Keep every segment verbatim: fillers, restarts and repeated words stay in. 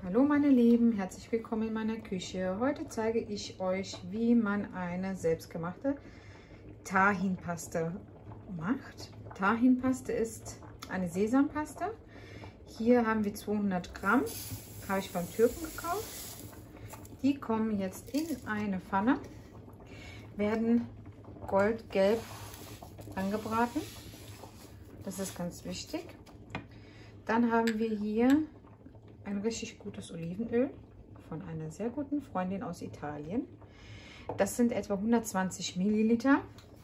Hallo meine Lieben, herzlich willkommen in meiner Küche. Heute zeige ich euch, wie man eine selbstgemachte Tahinpaste macht. Tahinpaste ist eine Sesampaste. Hier haben wir zweihundert Gramm, habe ich beim Türken gekauft. Die kommen jetzt in eine Pfanne, werden goldgelb angebraten. Das ist ganz wichtig. Dann haben wir hier ein richtig gutes Olivenöl von einer sehr guten Freundin aus Italien. Das sind etwa hundertzwanzig Milliliter.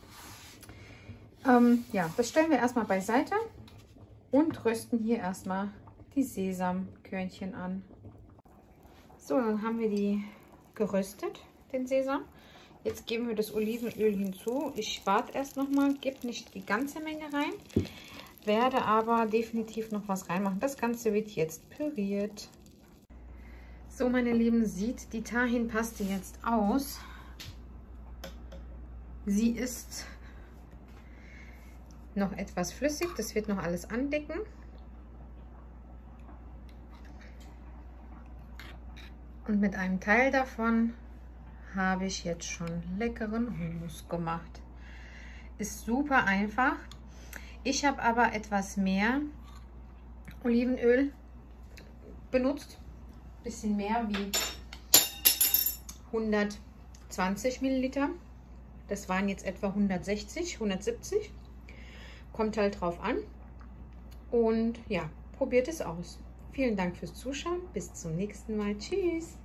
Ähm, ja, das stellen wir erstmal beiseite und rösten hier erstmal die Sesamkörnchen an. So, dann haben wir die geröstet, den Sesam. Jetzt geben wir das Olivenöl hinzu. Ich warte erst noch mal, gebe nicht die ganze Menge rein, werde aber definitiv noch was reinmachen. Das Ganze wird jetzt püriert. So, meine Lieben, sieht die Tahinpaste jetzt aus. Sie ist noch etwas flüssig, das wird noch alles andicken. Und mit einem Teil davon habe ich jetzt schon leckeren Hummus gemacht. Ist super einfach. Ich habe aber etwas mehr Olivenöl benutzt. Bisschen mehr wie hundertzwanzig Milliliter. Das waren jetzt etwa hundertsechzig, hundertsiebzig. Kommt halt drauf an. Und ja, probiert es aus. Vielen Dank fürs Zuschauen. Bis zum nächsten Mal. Tschüss.